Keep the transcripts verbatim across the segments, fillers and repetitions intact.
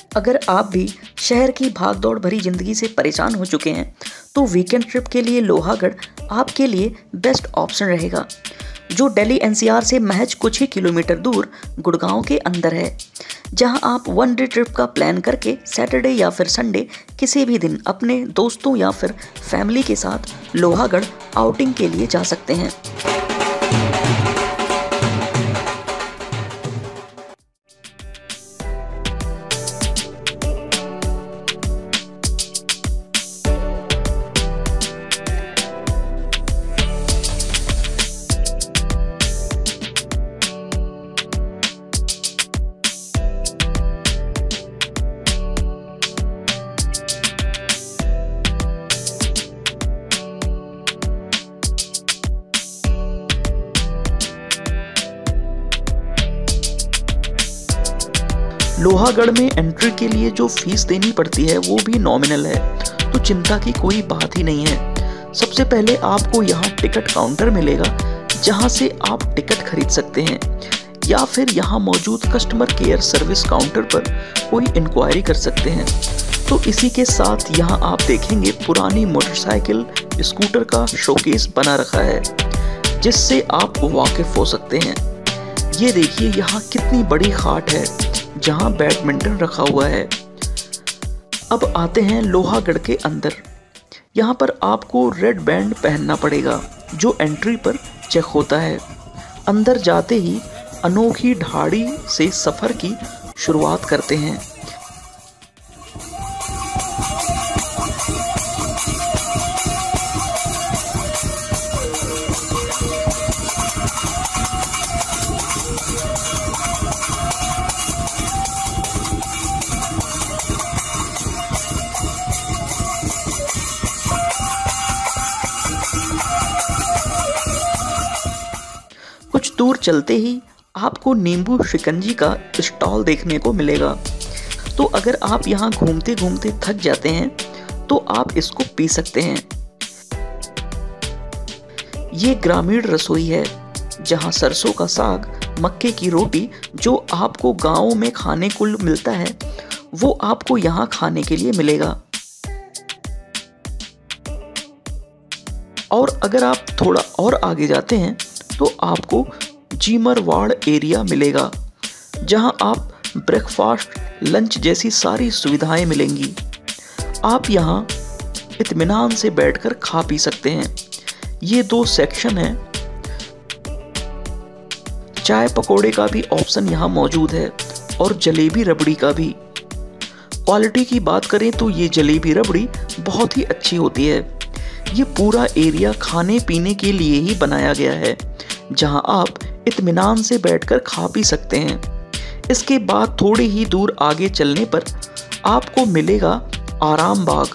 अगर आप भी शहर की भागदौड़ भरी जिंदगी से परेशान हो चुके हैं तो वीकेंड ट्रिप के लिए लोहागढ़ आपके लिए बेस्ट ऑप्शन रहेगा, जो दिल्ली एन सी आर से महज कुछ ही किलोमीटर दूर गुड़गांव के अंदर है, जहां आप वन डे ट्रिप का प्लान करके सैटरडे या फिर संडे किसी भी दिन अपने दोस्तों या फिर फैमिली के साथ लोहागढ़ आउटिंग के लिए जा सकते हैं। लोहागढ़ में एंट्री के लिए जो फीस देनी पड़ती है वो भी नॉमिनल है, तो चिंता की कोई बात ही नहीं है। सबसे पहले आपको यहाँ टिकट काउंटर मिलेगा, जहाँ से आप टिकट खरीद सकते हैं, या फिर यहाँ मौजूद कस्टमर केयर सर्विस काउंटर पर कोई इंक्वायरी कर सकते हैं। तो इसी के साथ यहाँ आप देखेंगे पुरानी मोटरसाइकिल स्कूटर का शोकेस बना रखा है, जिससे आप वाकिफ हो सकते हैं। ये देखिए यहाँ कितनी बड़ी खाट है जहां बैडमिंटन रखा हुआ है। अब आते हैं लोहागढ़ के अंदर। यहाँ पर आपको रेड बैंड पहनना पड़ेगा, जो एंट्री पर चेक होता है। अंदर जाते ही अनोखी ढाड़ी से सफ़र की शुरुआत करते हैं। कुछ दूर चलते ही आपको नींबू शिकंजी का स्टॉल देखने को मिलेगा। तो अगर आप यहाँ घूमते घूमते थक जाते हैं तो आप इसको पी सकते हैं। ये ग्रामीण रसोई है, जहाँ सरसों का साग, मक्के की रोटी जो आपको गाँव में खाने को मिलता है, वो आपको यहाँ खाने के लिए मिलेगा। और अगर आप थोड़ा और आगे जाते हैं तो आपको जीमरवाड़ एरिया मिलेगा, जहां आप ब्रेकफास्ट, लंच जैसी सारी सुविधाएं मिलेंगी। आप यहां इत्मीनान से बैठकर खा पी सकते हैं। ये दो सेक्शन हैं। चाय पकौड़े का भी ऑप्शन यहां मौजूद है और जलेबी रबड़ी का भी। क्वालिटी की बात करें तो ये जलेबी रबड़ी बहुत ही अच्छी होती है। ये पूरा एरिया खाने पीने के लिए ही बनाया गया है, जहां आप इत्मीनान से बैठकर खा पी सकते हैं। इसके बाद थोड़ी ही दूर आगे चलने पर आपको मिलेगा आराम बाग।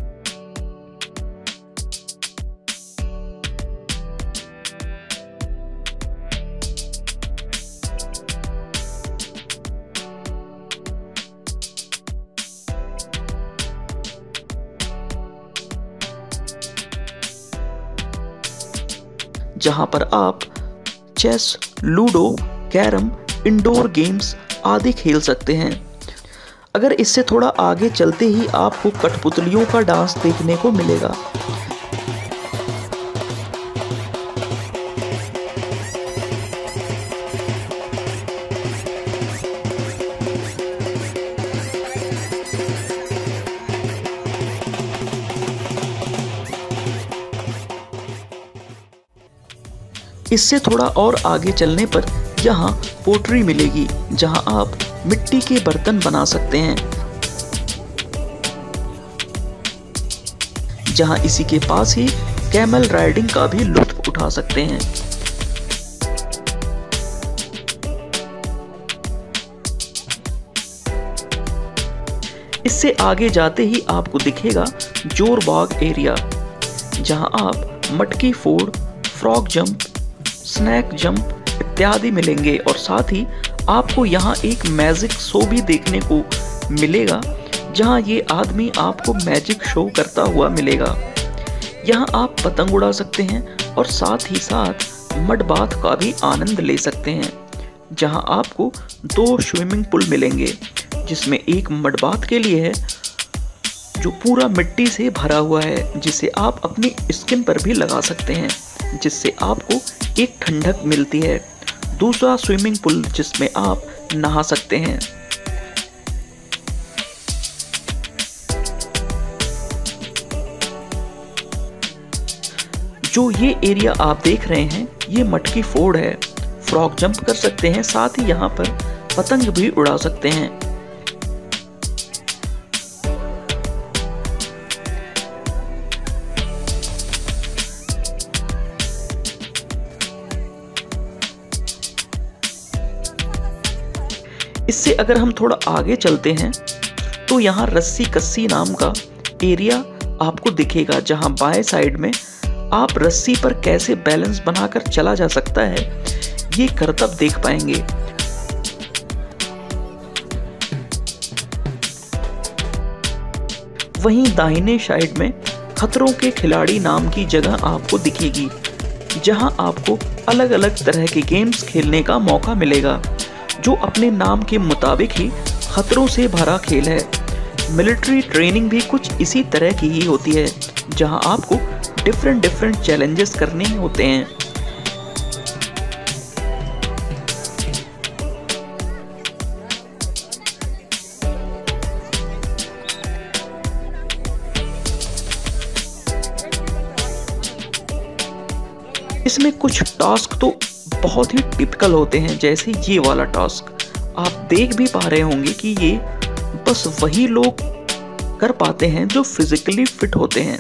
जहां पर आप chess, ludo, carrom, indoor games आदि खेल सकते हैं। अगर इससे थोड़ा आगे चलते ही आपको कठपुतलियों का डांस देखने को मिलेगा। इससे थोड़ा और आगे चलने पर यहाँ पोट्री मिलेगी, जहाँ आप मिट्टी के बर्तन बना सकते हैं। जहाँ इसी के पास ही कैमल राइडिंग का भी लुत्फ उठा सकते हैं। इससे आगे जाते ही आपको दिखेगा जोरबाग एरिया, जहाँ आप मटकी फोड़, फ्रॉग जंप, स्नैक जंप इत्यादि मिलेंगे। और साथ ही आपको यहाँ एक मैजिक शो भी देखने को मिलेगा, जहाँ ये आदमी आपको मैजिक शो करता हुआ मिलेगा। यहाँ आप पतंग उड़ा सकते हैं और साथ ही साथ मड बाथ का भी आनंद ले सकते हैं, जहाँ आपको दो स्विमिंग पूल मिलेंगे, जिसमें एक मडबात के लिए है जो पूरा मिट्टी से भरा हुआ है, जिसे आप अपनी स्किन पर भी लगा सकते हैं, जिससे आपको एक ठंडक मिलती है। दूसरा स्विमिंग पूल जिसमें आप नहा सकते हैं। जो ये एरिया आप देख रहे हैं ये मटकी फोर्ड है। फ्रॉग जंप कर सकते हैं, साथ ही यहाँ पर पतंग भी उड़ा सकते हैं। इससे अगर हम थोड़ा आगे चलते हैं तो यहाँ रस्सी कस्सी नाम का एरिया आपको दिखेगा, जहाँ बाएं साइड में आप रस्सी पर कैसे बैलेंस बनाकर चला जा सकता है ये करतब देख पाएंगे। वहीं दाहिने साइड में खतरों के खिलाड़ी नाम की जगह आपको दिखेगी, जहां आपको अलग अलग तरह के गेम्स खेलने का मौका मिलेगा, जो अपने नाम के मुताबिक ही खतरों से भरा खेल है। मिलिट्री ट्रेनिंग भी कुछ इसी तरह की ही होती है, जहां आपको डिफरेंट डिफरेंट चैलेंजेस करने होते हैं। इसमें कुछ टास्क तो बहुत ही टिपिकल होते हैं, जैसे ये वाला टास्क आप देख भी पा रहे होंगे कि ये बस वही लोग कर पाते हैं जो फिजिकली फिट होते हैं।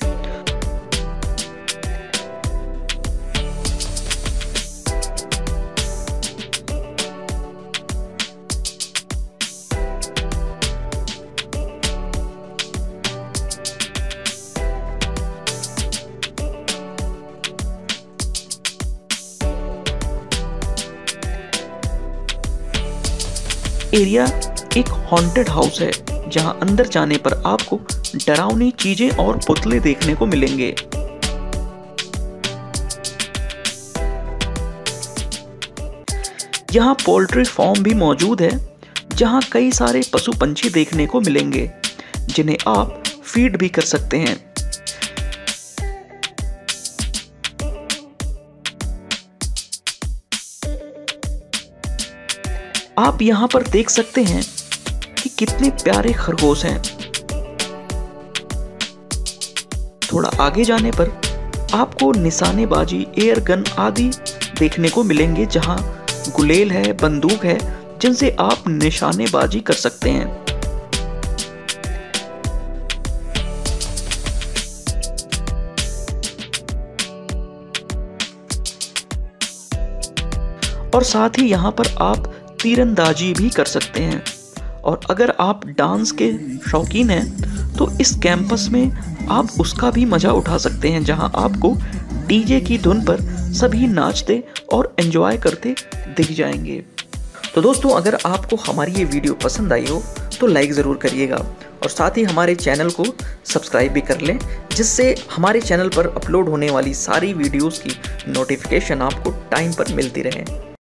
एरिया एक हॉन्टेड हाउस है, जहां अंदर जाने पर आपको डरावनी चीजें और पुतले देखने को मिलेंगे। यहाँ पोल्ट्री फार्म भी मौजूद है, जहां कई सारे पशु पंछी देखने को मिलेंगे, जिन्हें आप फीड भी कर सकते हैं। आप यहाँ पर देख सकते हैं कि कितने प्यारे खरगोश हैं। थोड़ा आगे जाने पर आपको निशानेबाजी, एयर गन आदि देखने को मिलेंगे, जहां गुलेल है, बंदूक है, जिनसे आप निशानेबाजी कर सकते हैं। और साथ ही यहाँ पर आप तीरंदाजी भी कर सकते हैं। और अगर आप डांस के शौकीन हैं तो इस कैंपस में आप उसका भी मजा उठा सकते हैं, जहां आपको डीजे की धुन पर सभी नाचते और एंजॉय करते दिख जाएंगे। तो दोस्तों, अगर आपको हमारी ये वीडियो पसंद आई हो तो लाइक ज़रूर करिएगा, और साथ ही हमारे चैनल को सब्सक्राइब भी कर लें, जिससे हमारे चैनल पर अपलोड होने वाली सारी वीडियोस की नोटिफिकेशन आपको टाइम पर मिलती रहे।